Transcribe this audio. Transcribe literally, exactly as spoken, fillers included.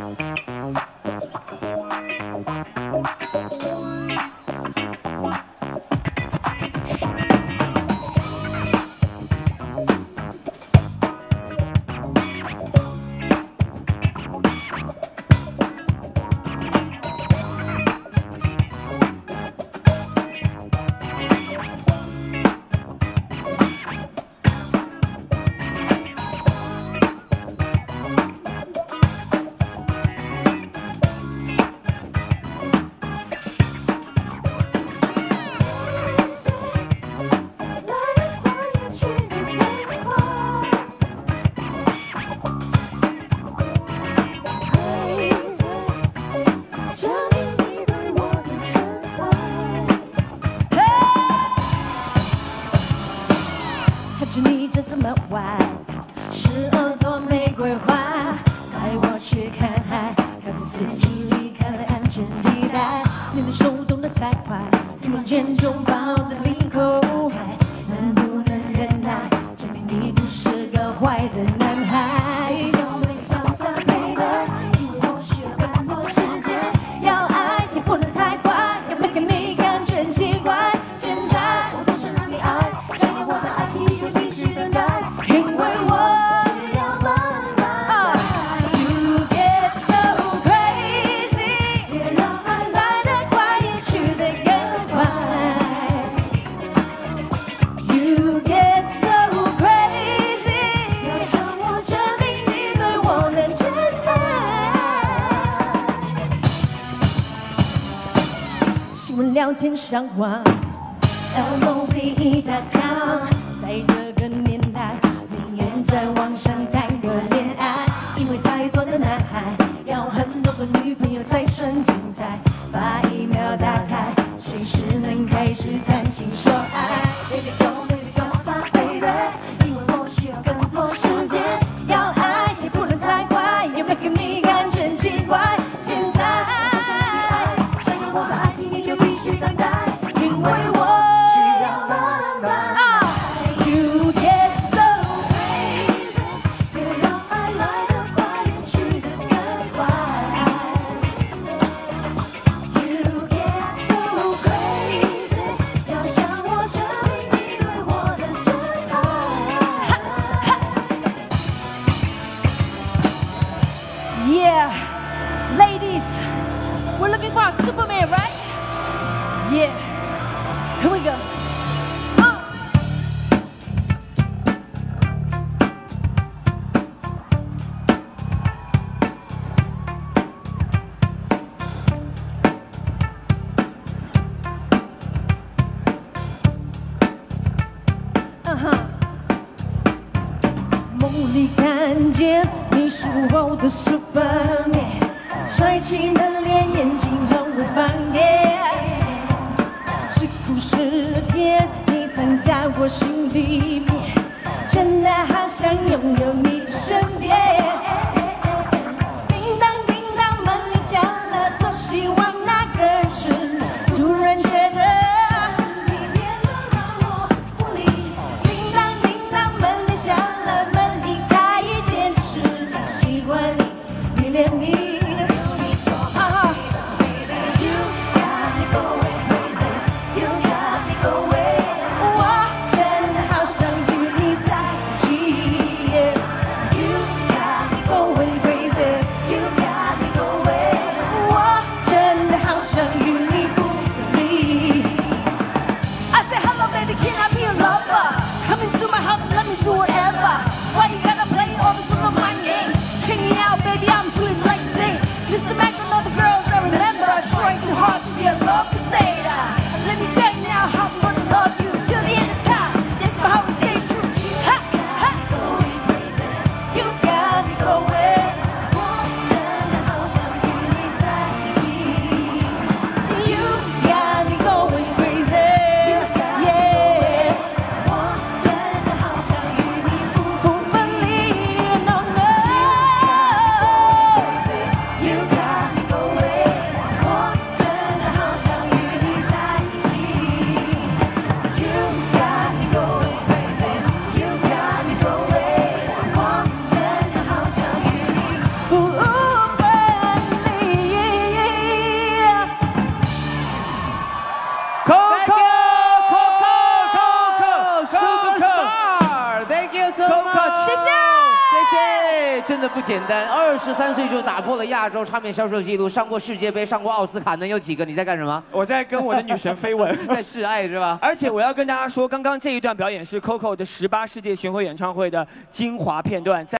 你这这么歪，十二朵玫瑰花，带我去看海，看着自己离开了安全地带。你的手动得太快，突然间就把我的领口海，能不能忍耐？证明你不是个坏的男孩。有没有撒配的？因为我需要更多时间。要爱也不能太快，要没给没感觉很奇怪。现在我多想让你爱，想要我的爱情就必须等待，因为我需要慢慢。You get so crazy， 别让爱来得快，也去得更快。You get so crazy， 要向我证明你对我的真爱。新闻聊天上网 ，L O V E dot com， 在这个年代，宁愿在网上谈个恋爱，因为太多的男孩要很多个女朋友才算精彩。把 email 打开，随时能开始谈情说爱。Baby don't baby don't stop baby， 因为我需要更多时间。要爱也不能太快，要没给你感觉很奇怪。现在想要我的爱情，你就必须等待，因为我需要慢慢。You get so crazy， 别让爱来得快，也去得更快。You get so crazy， 要向我证明你对我的真爱。Yeah, ladies, we're looking for a Superman, right? Yeah, here we go. Uh. Uh-huh. 梦里看见你是我的 Superman， 帅气的脸，眼睛很会放电，是苦是甜，你藏在我心里面，真的好想拥有你的身边。叮当叮当，门铃响了，多希望那个人是你，突然觉得你变得让我无力。叮当叮当，门铃响了，门一开，一见就是你，喜欢你，迷恋你。 姐真的不简单，二十三岁就打破了亚洲唱片销售记录，上过世界杯，上过奥斯卡，能有几个？你在干什么？ 我在跟我的女神飞吻， 在示爱是吧？ 而且我要跟大家说，刚刚这一段表演是 Coco 的十八世界巡回演唱会的精华片段。在